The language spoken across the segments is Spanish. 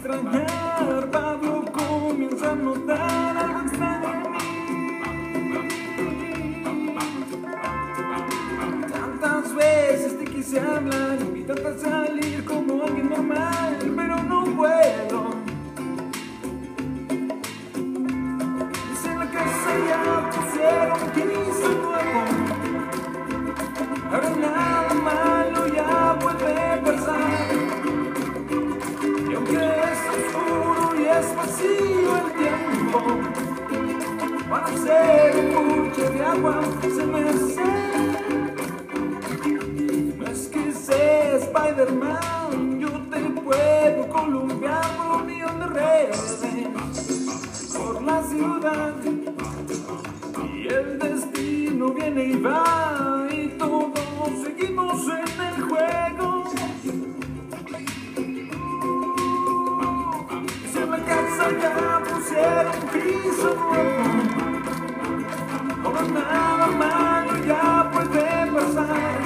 extrañar, Pablo comienza a notar algo extraño en mí. Tantas veces te quise hablar, invitarte a salir como alguien normal, pero no puedo. Dice en la casa ya pusieron piso nuevo, ahora nada malo ya puede pasar. Y aunque es oscuro y es vacío el tiempo, para hacer un buche de agua se me hace. No es que sea Spider-Man, yo te puedo columpiar por un millón de redes por la ciudad, y el destino viene y va, y todos seguimos en el juego. Si en la casa ya pusieron piso nuevo, ahora nada malo ya puede pasar.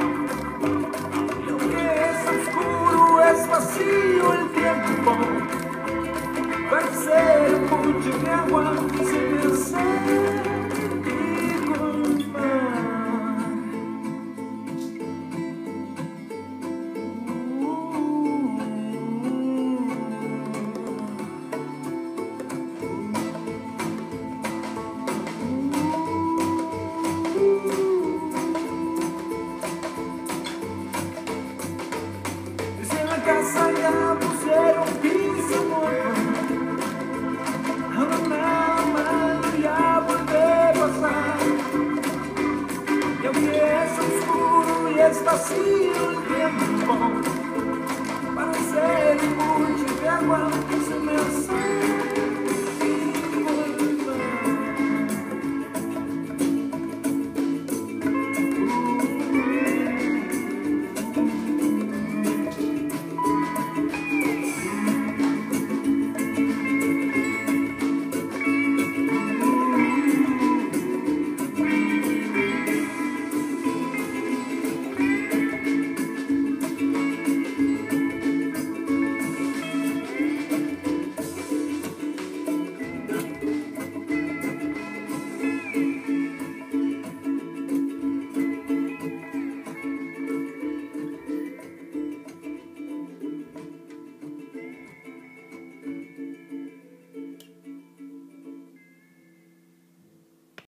Y aunque es oscuro, es vacío el tiempo, para ser un buche de agua se me hace casa ya pusieron piso nuevo, ahora nada malo ya puede pasar. Y aunque es oscuro y es vacío el tiempo, para ser un buche de agua